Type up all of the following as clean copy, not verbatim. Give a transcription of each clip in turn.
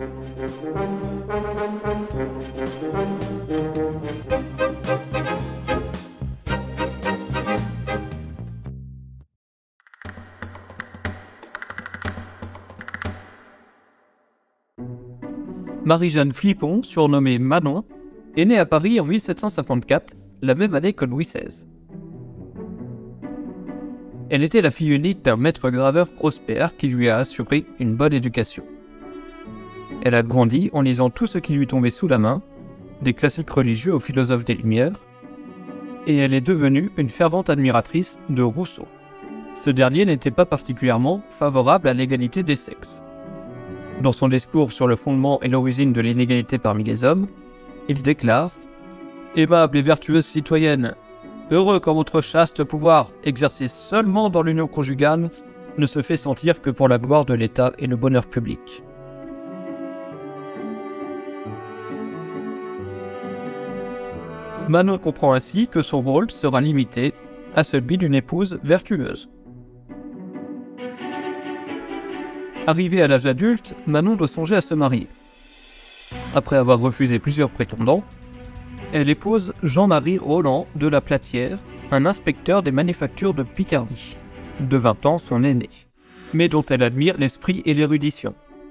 Marie-Jeanne Phlippon, surnommée Manon, est née à Paris en 1754, la même année que Louis XVI. Elle était la fille unique d'un maître graveur prospère qui lui a assuré une bonne éducation. Elle a grandi en lisant tout ce qui lui tombait sous la main, des classiques religieux aux philosophes des Lumières, et elle est devenue une fervente admiratrice de Rousseau. Ce dernier n'était pas particulièrement favorable à l'égalité des sexes. Dans son discours sur le fondement et l'origine de l'inégalité parmi les hommes, il déclare « Aimable et vertueuse citoyenne, heureux quand votre chaste pouvoir, exercé seulement dans l'union conjugale, ne se fait sentir que pour la gloire de l'État et le bonheur public. » Manon comprend ainsi que son rôle sera limité à celui d'une épouse vertueuse. Arrivée à l'âge adulte, Manon doit songer à se marier. Après avoir refusé plusieurs prétendants, elle épouse Jean-Marie Roland de la Platière, un inspecteur des manufactures de Picardie, de 20 ans son aîné, mais dont elle admire l'esprit et l'érudition.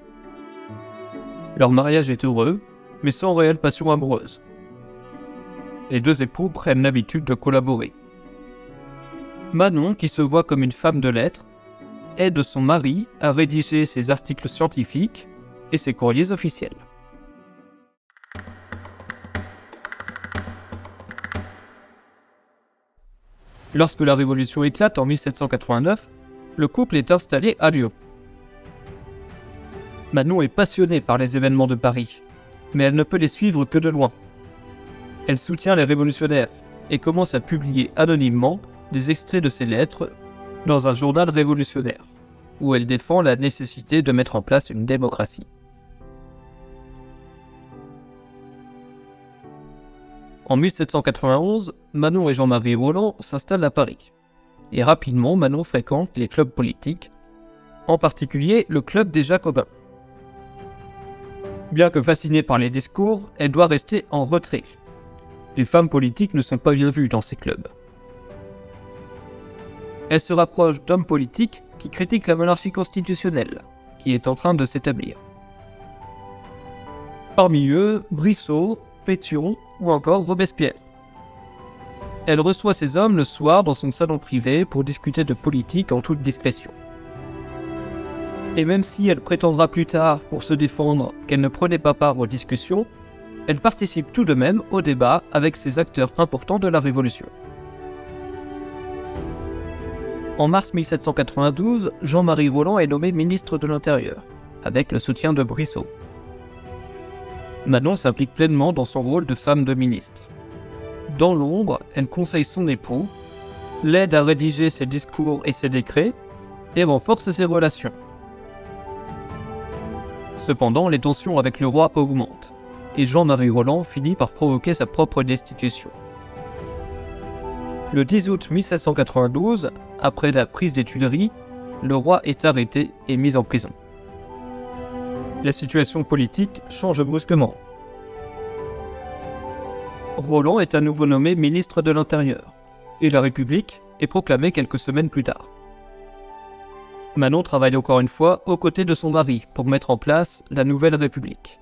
Leur mariage est heureux, mais sans réelle passion amoureuse. Les deux époux prennent l'habitude de collaborer. Manon, qui se voit comme une femme de lettres, aide son mari à rédiger ses articles scientifiques et ses courriers officiels. Lorsque la Révolution éclate en 1789, le couple est installé à Lyon. Manon est passionnée par les événements de Paris, mais elle ne peut les suivre que de loin. Elle soutient les révolutionnaires et commence à publier anonymement des extraits de ses lettres dans un journal révolutionnaire, où elle défend la nécessité de mettre en place une démocratie. En 1791, Manon et Jean-Marie Roland s'installent à Paris. Et rapidement, Manon fréquente les clubs politiques, en particulier le club des Jacobins. Bien que fascinée par les discours, elle doit rester en retrait. Les femmes politiques ne sont pas bien vues dans ces clubs. Elle se rapproche d'hommes politiques qui critiquent la monarchie constitutionnelle, qui est en train de s'établir. Parmi eux, Brissot, Pétion ou encore Robespierre. Elle reçoit ces hommes le soir dans son salon privé pour discuter de politique en toute discrétion. Et même si elle prétendra plus tard, pour se défendre, qu'elle ne prenait pas part aux discussions, elle participe tout de même au débat avec ces acteurs importants de la Révolution. En mars 1792, Jean-Marie Roland est nommé ministre de l'Intérieur, avec le soutien de Brissot. Manon s'implique pleinement dans son rôle de femme de ministre. Dans l'ombre, elle conseille son époux, l'aide à rédiger ses discours et ses décrets, et renforce ses relations. Cependant, les tensions avec le roi augmentent, et Jean-Marie Roland finit par provoquer sa propre destitution. Le 10 août 1792, après la prise des Tuileries, le roi est arrêté et mis en prison. La situation politique change brusquement. Roland est à nouveau nommé ministre de l'Intérieur, et la République est proclamée quelques semaines plus tard. Manon travaille encore une fois aux côtés de son mari pour mettre en place la nouvelle République.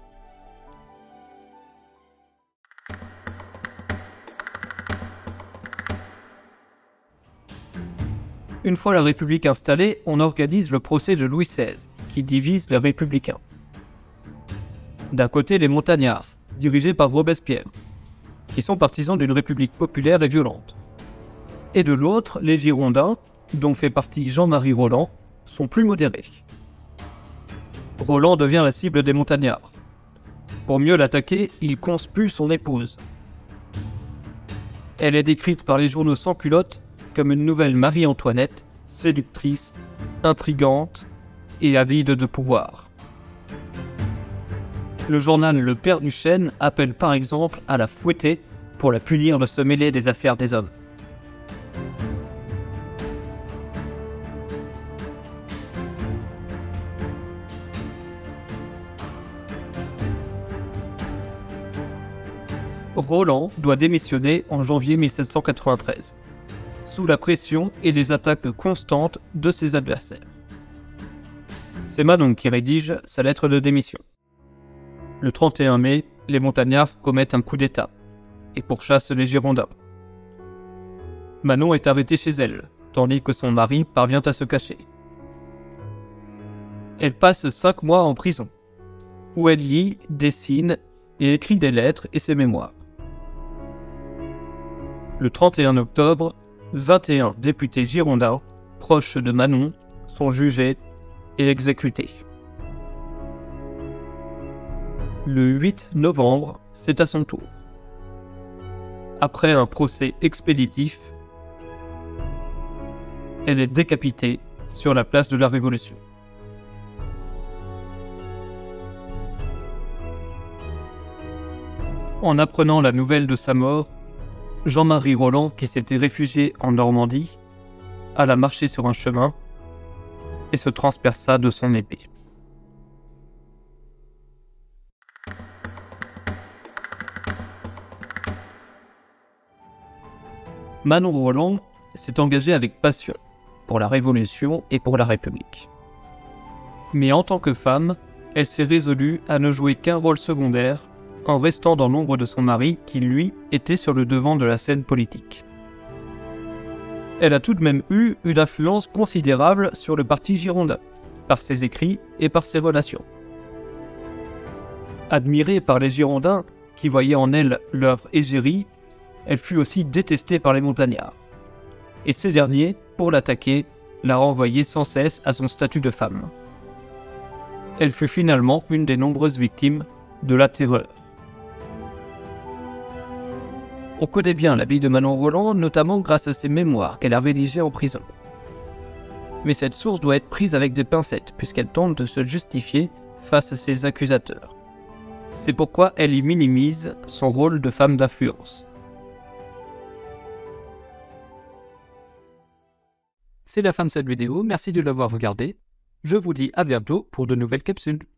Une fois la République installée, on organise le procès de Louis XVI, qui divise les républicains. D'un côté, les montagnards, dirigés par Robespierre, qui sont partisans d'une république populaire et violente. Et de l'autre, les Girondins, dont fait partie Jean-Marie Roland, sont plus modérés. Roland devient la cible des montagnards. Pour mieux l'attaquer, il conspue son épouse. Elle est décrite par les journaux sans culotte comme une nouvelle Marie-Antoinette, séductrice, intrigante et avide de pouvoir. Le journal Le Père du Chêne appelle par exemple à la fouetter pour la punir de se mêler des affaires des hommes. Roland doit démissionner en janvier 1793, sous la pression et les attaques constantes de ses adversaires. C'est Manon qui rédige sa lettre de démission. Le 31 mai, les montagnards commettent un coup d'État et pourchassent les Girondins. Manon est arrêtée chez elle, tandis que son mari parvient à se cacher. Elle passe 5 mois en prison, où elle lit, dessine et écrit des lettres et ses mémoires. Le 31 octobre, 21 députés girondins, proches de Manon, sont jugés et exécutés. Le 8 novembre, c'est à son tour. Après un procès expéditif, elle est décapitée sur la place de la Révolution. En apprenant la nouvelle de sa mort, Jean-Marie Roland, qui s'était réfugié en Normandie, alla marcher sur un chemin et se transperça de son épée. Manon Roland s'est engagée avec passion pour la Révolution et pour la République. Mais en tant que femme, elle s'est résolue à ne jouer qu'un rôle secondaire en restant dans l'ombre de son mari qui, lui, était sur le devant de la scène politique. Elle a tout de même eu une influence considérable sur le parti girondin, par ses écrits et par ses relations. Admirée par les Girondins, qui voyaient en elle leur égérie, elle fut aussi détestée par les montagnards. Et ces derniers, pour l'attaquer, la renvoyaient sans cesse à son statut de femme. Elle fut finalement une des nombreuses victimes de la Terreur. On connaît bien la vie de Manon Roland, notamment grâce à ses mémoires qu'elle a rédigées en prison. Mais cette source doit être prise avec des pincettes, puisqu'elle tente de se justifier face à ses accusateurs. C'est pourquoi elle y minimise son rôle de femme d'influence. C'est la fin de cette vidéo, merci de l'avoir regardée. Je vous dis à bientôt pour de nouvelles capsules.